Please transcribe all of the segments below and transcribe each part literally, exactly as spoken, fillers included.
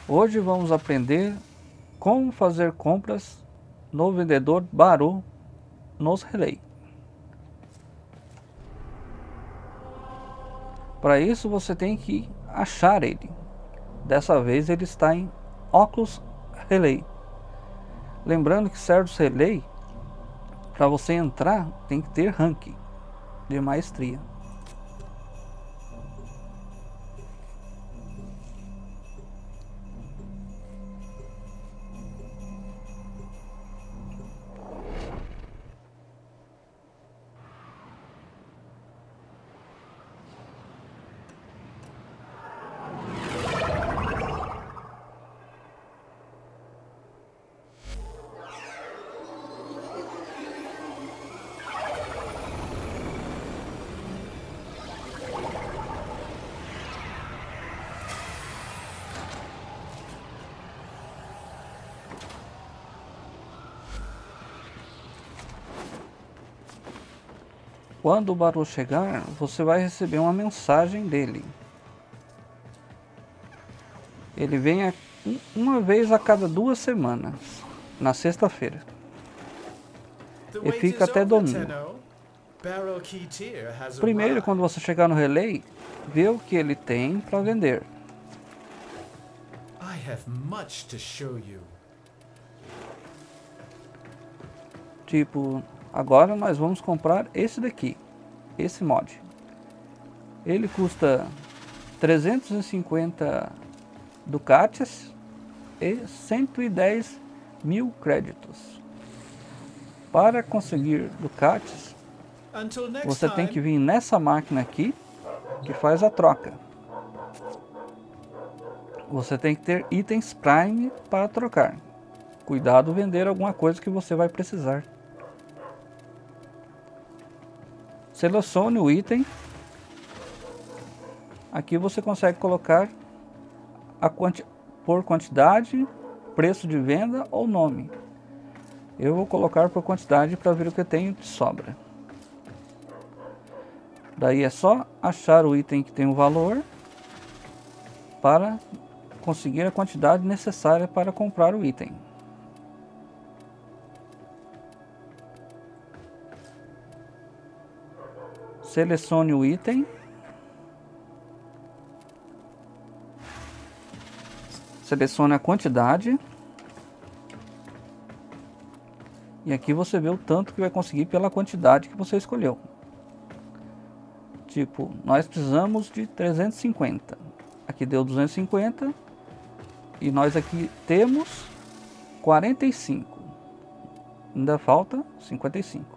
Hoje vamos aprender como fazer compras no vendedor Baru nos Relay. Para isso você tem que achar ele. Dessa vez ele está em Oculus Relay. Lembrando que certos Relay, para você entrar, tem que ter ranking de maestria. Quando o Baru chegar, você vai receber uma mensagem dele. Ele vem uma vez a cada duas semanas, na sexta-feira. E fica até domingo. Primeiro, quando você chegar no Relay, vê o que ele tem para vender. Tipo, agora nós vamos comprar esse daqui, esse mod. Ele custa trezentos e cinquenta ducates e cento e dez mil créditos. Para conseguir ducates, você tem que vir nessa máquina aqui que faz a troca. Você tem que ter itens Prime para trocar. Cuidado vender alguma coisa que você vai precisar. Selecione o item. Aqui você consegue colocar a quanti por quantidade, preço de venda ou nome. Eu vou colocar por quantidade para ver o que eu tenho de sobra. Daí é só achar o item que tem o valor para conseguir a quantidade necessária para comprar o item. Selecione o item. Selecione a quantidade. E aqui você vê o tanto que vai conseguir pela quantidade que você escolheu. Tipo, nós precisamos de trezentos e cinquenta. Aqui deu duzentos e cinquenta. E nós aqui temos quarenta e cinco. Ainda falta cinquenta e cinco.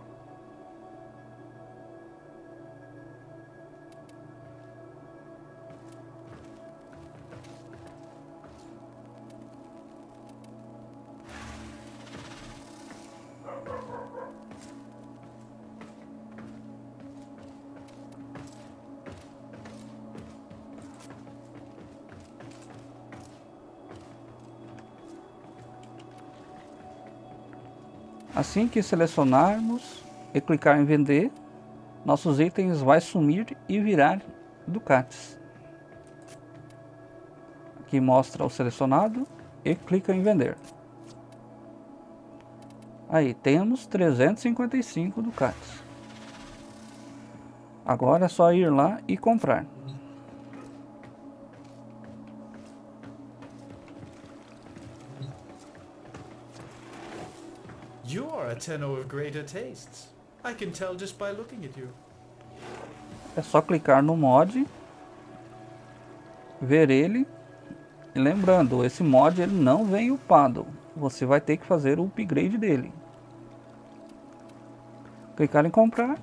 Assim que selecionarmos e clicar em vender, nossos itens vai sumir e virar ducates. Aqui mostra o selecionado e clica em vender. Aí temos trezentos e cinquenta e cinco ducates. Agora é só ir lá e comprar. You are a Tenno of greater tastes. I can tell just by looking at you. É só clicar no mod, ver ele. E lembrando, esse mod ele não vem upado. Você vai ter que fazer o upgrade dele. Clicar em comprar.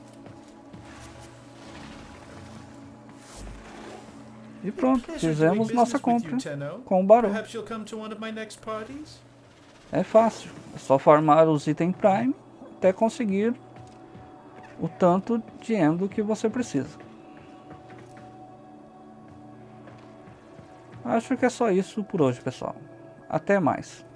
E pronto, fizemos nossa compra com o Baru. É fácil, é só farmar os itens Prime até conseguir o tanto de endo que você precisa. Acho que é só isso por hoje, pessoal. Até mais.